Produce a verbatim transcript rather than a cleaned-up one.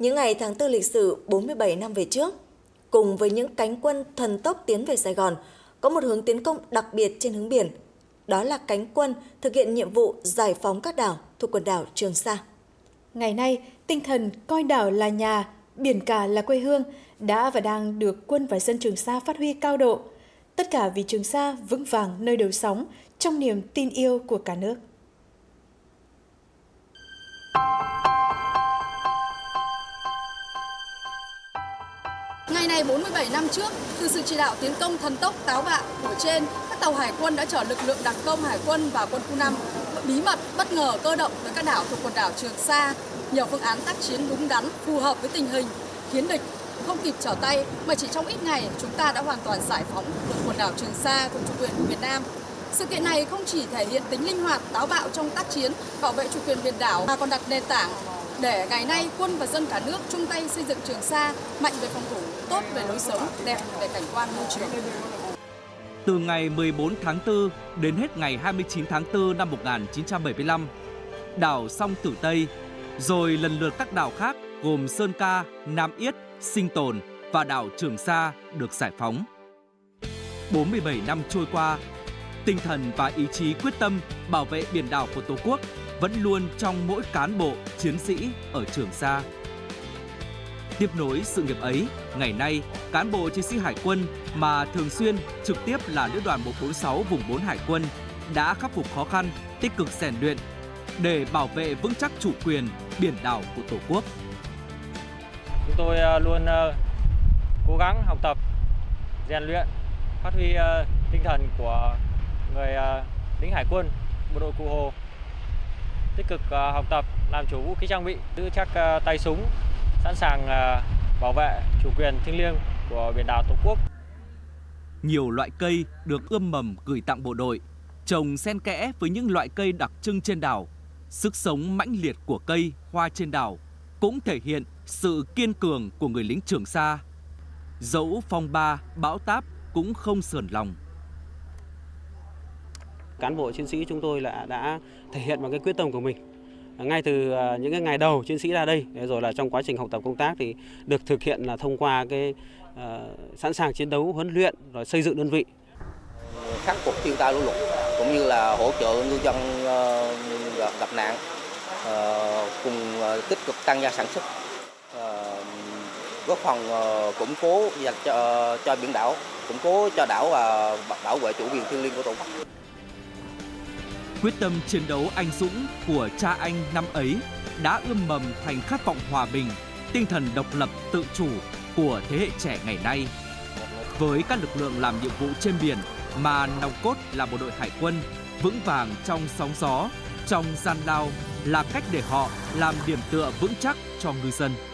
Những ngày tháng tư lịch sử bốn mươi bảy năm về trước, cùng với những cánh quân thần tốc tiến về Sài Gòn, có một hướng tiến công đặc biệt trên hướng biển. Đó là cánh quân thực hiện nhiệm vụ giải phóng các đảo thuộc quần đảo Trường Sa. Ngày nay, tinh thần coi đảo là nhà, biển cả là quê hương đã và đang được quân và dân Trường Sa phát huy cao độ. Tất cả vì Trường Sa vững vàng nơi đầu sóng trong niềm tin yêu của cả nước. Ngày này bốn mươi bảy năm trước, từ sự chỉ đạo tiến công thần tốc táo bạo của trên, các tàu hải quân đã chở lực lượng đặc công hải quân và quân khu năm bí mật bất ngờ cơ động tới các đảo thuộc quần đảo Trường Sa. Nhiều phương án tác chiến đúng đắn, phù hợp với tình hình, khiến địch không kịp trở tay, mà chỉ trong ít ngày chúng ta đã hoàn toàn giải phóng được quần đảo Trường Sa thuộc chủ quyền của Việt Nam. Sự kiện này không chỉ thể hiện tính linh hoạt, táo bạo trong tác chiến, bảo vệ chủ quyền biển đảo, mà còn đặt nền tảng để ngày nay quân và dân cả nước chung tay xây dựng Trường Sa mạnh về phòng thủ, tốt về lối sống, đẹp về cảnh quan môi trường. Từ ngày mười bốn tháng tư đến hết ngày hai mươi chín tháng tư năm một nghìn chín trăm bảy mươi lăm, đảo Song Tử Tây, rồi lần lượt các đảo khác gồm Sơn Ca, Nam Yết, Sinh Tồn và đảo Trường Sa được giải phóng. bốn mươi bảy năm trôi qua, tinh thần và ý chí quyết tâm bảo vệ biển đảo của Tổ quốc vẫn luôn trong mỗi cán bộ, chiến sĩ ở Trường Sa. Tiếp nối sự nghiệp ấy, ngày nay, cán bộ chiến sĩ Hải quân mà thường xuyên trực tiếp là Lữ đoàn một bốn sáu vùng bốn Hải quân đã khắc phục khó khăn, tích cực rèn luyện để bảo vệ vững chắc chủ quyền biển đảo của Tổ quốc. Chúng tôi luôn cố gắng học tập, rèn luyện, phát huy tinh thần của người lính Hải quân, bộ đội Cụ Hồ, tích cực học tập, làm chủ vũ khí trang bị, giữ chắc tay súng, sẵn sàng bảo vệ chủ quyền thiêng liêng của biển đảo Tổ quốc. Nhiều loại cây được ươm mầm gửi tặng bộ đội, trồng xen kẽ với những loại cây đặc trưng trên đảo. Sức sống mãnh liệt của cây, hoa trên đảo cũng thể hiện sự kiên cường của người lính Trường Sa. Dẫu phong ba, bão táp cũng không sờn lòng. Cán bộ chiến sĩ chúng tôi là đã thể hiện bằng cái quyết tâm của mình. Ngay từ những cái ngày đầu chiến sĩ ra đây, rồi là trong quá trình học tập công tác thì được thực hiện là thông qua cái uh, sẵn sàng chiến đấu, huấn luyện, rồi xây dựng đơn vị. Khắc phục thiên tai lũ lụt cũng như là hỗ trợ ngư dân uh, gặp nạn, uh, cùng uh, tích cực tăng gia sản xuất, uh, góp phần uh, củng cố dành cho, cho biển đảo, củng cố cho đảo và bảo vệ chủ quyền thiêng liêng của Tổ quốc. Quyết tâm chiến đấu anh dũng của cha anh năm ấy đã ươm mầm thành khát vọng hòa bình, tinh thần độc lập tự chủ của thế hệ trẻ ngày nay. Với các lực lượng làm nhiệm vụ trên biển mà nòng cốt là bộ đội Hải quân vững vàng trong sóng gió, trong gian lao là cách để họ làm điểm tựa vững chắc cho ngư dân.